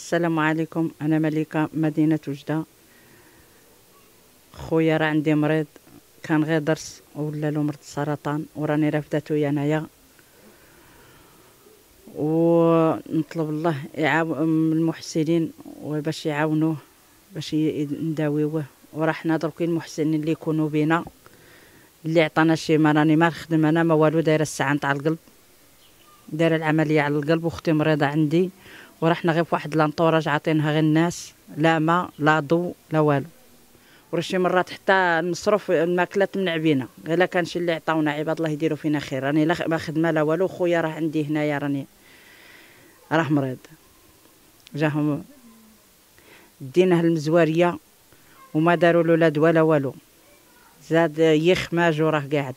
السلام عليكم. انا ملكه مدينه وجده. خويا راه عندي مريض، كان غير درس ولا له مرض السرطان وراني رافداتو انايا، ونطلب الله يعاون المحسنين باش يعاونوه باش نداويوه. وراه حنا درك المحسنين اللي يكونوا بينا اللي عطانا شي، ما راني ما نخدم انا ما والو، دايره الساعه نتاع القلب، دايره العمليه على القلب، واختي مريضه عندي، وراه حنا غير فواحد لانطوراج عاطينها غير الناس، لا ما لا ضو لا والو. وراه شي مرات حتى المصروف الماكله تمنع بينا، غير كان شي اللي عطاونا عباد الله يديروا فينا خير. راني لا ما خدمه لا والو، خويا راه عندي هنايا راني راه مريض، جاهم ديناه المزواريه وما داروا له لا دواء لا والو، زاد يخماج وراه قاعد.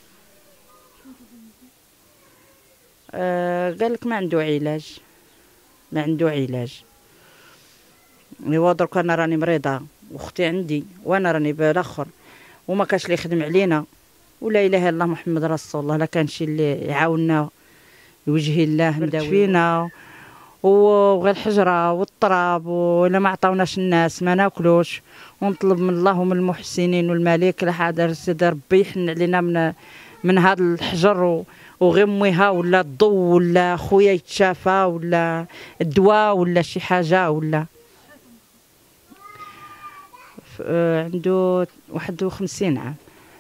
قال لك ما عنده علاج، ما عنده علاج. ايوا درك انا راني مريضه واختي عندي وانا راني بالاخر وما كاش اللي يخدم علينا، ولا اله الا الله محمد رسول الله، لا كان شي اللي يعاوننا لوجه الله نداوي فينا، وغير الحجره والطراب، ولا ما عطاوناش الناس ما ناكلوش. ونطلب من الله ومن المحسنين والملك لحاضر سيدي ربي يحن علينا من هذا الحجر وغميها، ولا الضو، ولا خويا يتشافى، ولا الدواء، ولا شي حاجه. ولا عنده 51 عام،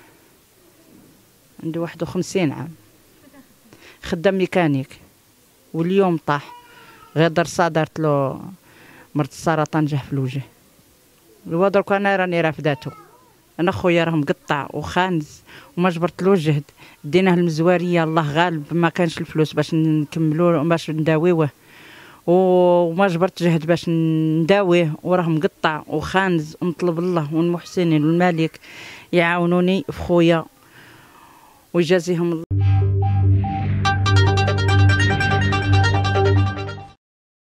عنده 51 عام، خدام ميكانيك، واليوم طاح غير درسا دارت له مرض السرطان جاه في الوجه. هو درك انا راني رافداتو، انا خويا راه مقطع وخانز وما جبرتلوش جهد، ديناه المزواريه الله غالب، ما كانش الفلوس باش نكملو باش نداويوه، وما جبرت جهد باش نداويه، وراه مقطع وخانز. نطلب الله والمحسنين والملك يعاونوني في خويا ويجازيهم الله.